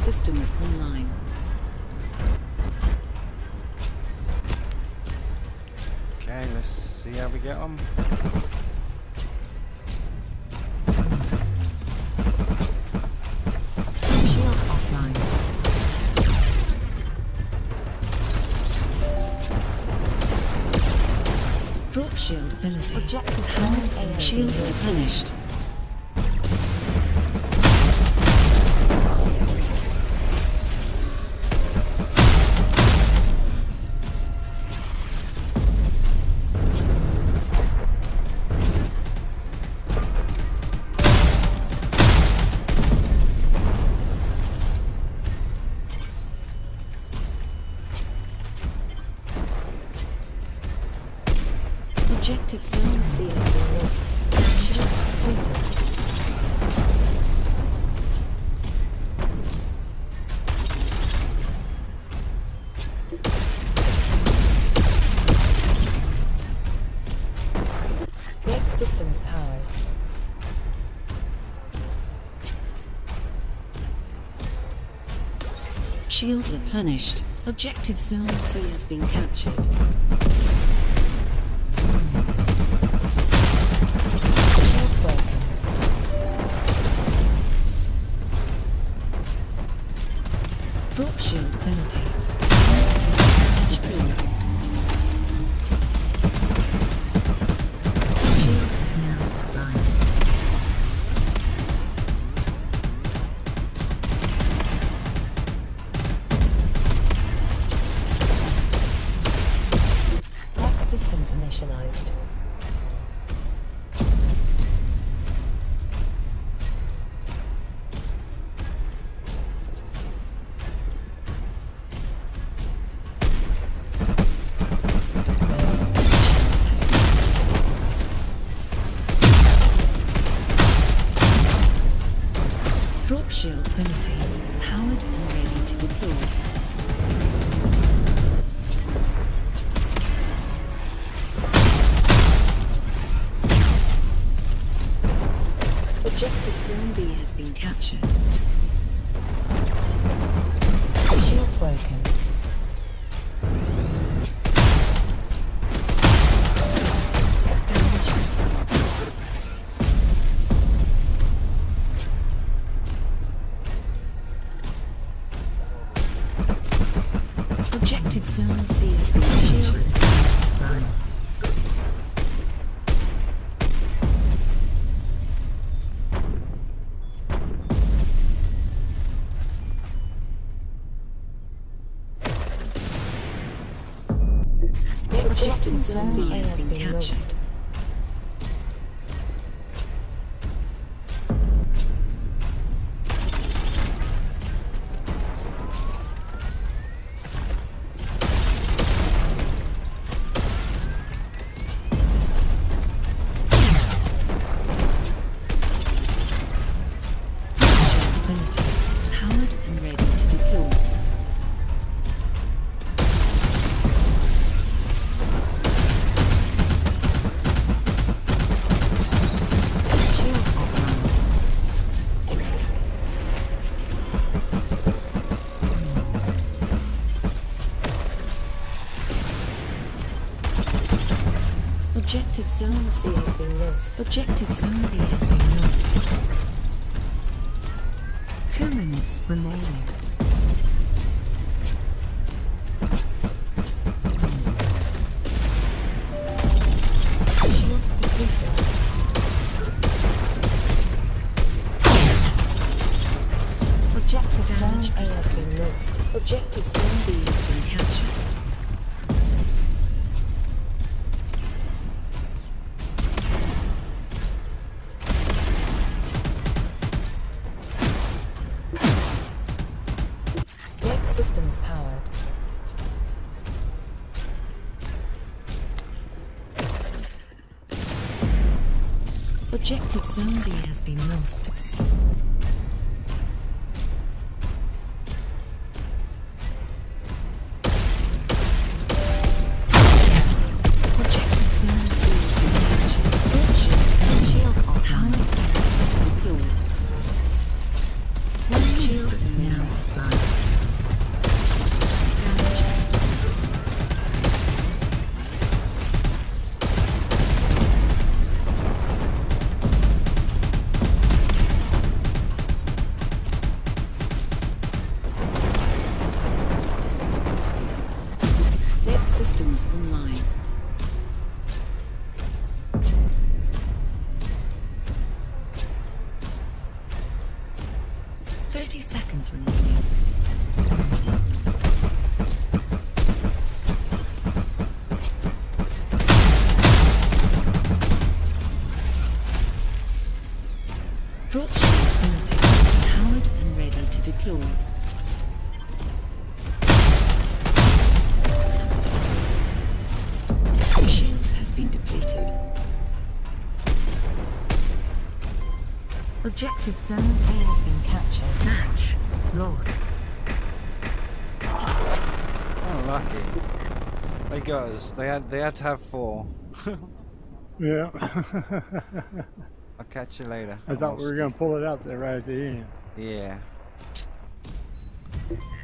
systems online. Okay, let's see how we get on. Shield offline. Drop shield ability. Objective sound Shield replenished. Objective zone C has been lost. Shield completed. Gate systems powered. Shield replenished. Objective zone C has been captured. Drop shield ability. Shield is now online. Black systems initialized. Drop shield ability, powered and ready to deploy. Objective Zone B has been captured. Shield broken. Objective Zone C has been captured. Objective Zone B has been captured. Powered and ready to deploy. Shield offline. Objective Zone C has been lost. Objective Zone B has been lost. 2 minutes remaining. Shield depleted. Objective Zone A has been lost. Objective Zone B has been captured. Systems powered. Objective Zone B has been lost. Objective Zone C has been captured. Shield off. Powered and ready to deploy. One Shield is now live. Damage. Net systems online. Seconds remaining. Drop shield unit powered and ready to deploy. Shield has been depleted. Objective zone A has been captured. Match lost. Unlucky. They got us. They had to have 4. Yeah. I'll catch you later. I thought we were going to pull it out there right at the end. Yeah.